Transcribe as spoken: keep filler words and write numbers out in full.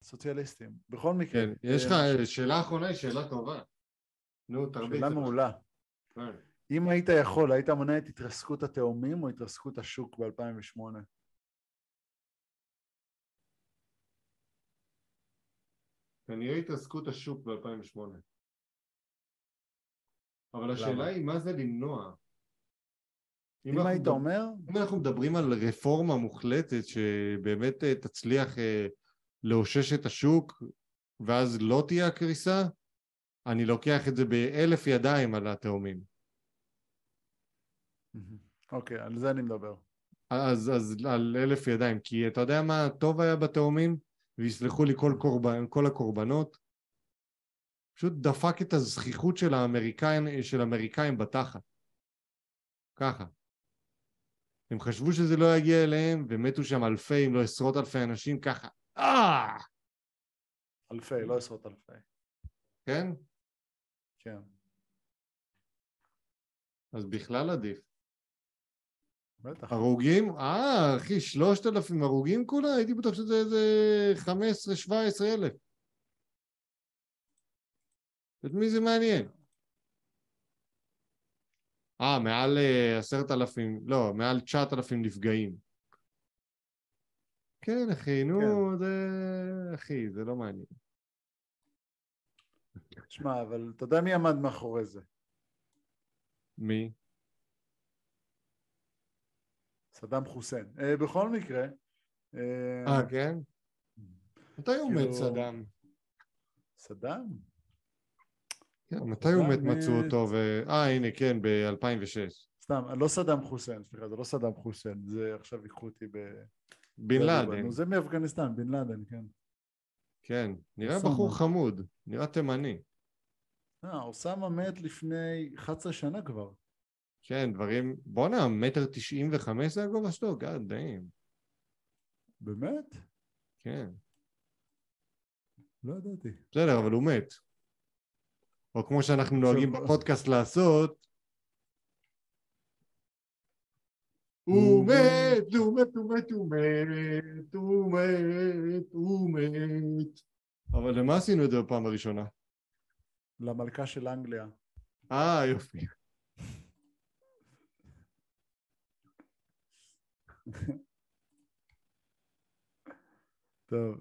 סוציאליסטים. בכל מקרה. כן, יש לך שאלה אחרונה, היא שאלה טובה. נו, תרביץ. שאלה מעולה. אם היית יכול, היית מונע את התרסקות התאומים או התרסקות השוק ב-אלפיים ושמונה? כנראה התרסקות השוק ב-אלפיים ושמונה. אבל השאלה היא, מה זה למנוע? אם היית אומר... אם אנחנו מדברים על רפורמה מוחלטת שבאמת תצליח לאושש את השוק, ואז לא תהיה הקריסה, אני לוקח את זה באלף ידיים על התאומים. אוקיי, על זה אני מדבר. אז, אז על אלף ידיים, כי אתה יודע מה טוב היה בתאומים, ויסלחו לי כל, קורבן, כל הקורבנות, פשוט דפק את הזכיחות של האמריקאים, של האמריקאים בתחת. ככה. הם חשבו שזה לא יגיע אליהם, ומתו שם אלפי, אם לא עשרות אלפי אנשים, ככה. אה! אלפי, לא עשרות אלפי. כן? כן. אז בכלל עדיף. בטח. הרוגים? אה, אחי, שלושת אלפים הרוגים כולה? הייתי בטוח שזה איזה חמש עשרה שבע עשרה אלף. את מי זה מעניין? אה, מעל עשרת אלפים, לא, מעל תשעת אלפים נפגעים. כן, אחי, נו, כן. זה... אחי, זה לא מעניין. תשמע, אבל אתה יודע מי עמד מאחורי זה? מי? סדאם חוסיין. אה, בכל מקרה... אה, כן? מתי הוא מת, סדאם? סדאם? כן, מתי הוא מת מצאו אותו? אה, הנה, כן, ב-אלפיים ושש. סתם, לא סדאם חוסיין, סליחה, זה לא סדאם חוסיין, זה עכשיו יקחו אותי ב... בן לאדן. זה מאפגניסטן, בן לאדן, כן. כן, נראה בחור חמוד, נראה תימני. אה, אוסמה מת לפני אחת עשרה שנה כבר. כן, דברים... בוא'נה, מטר תשעים וחמש זה הגובה שלו? גאד, דעים. באמת? כן. לא ידעתי. בסדר, אבל הוא מת. או כמו שאנחנו נוהגים בפודקאסט לעשות, הוא מת, הוא מת, הוא מת, הוא מת, הוא מת, הוא מת. אבל למה עשינו את זה בפעם הראשונה? למלכה של אנגליה. אה, יופי. טוב.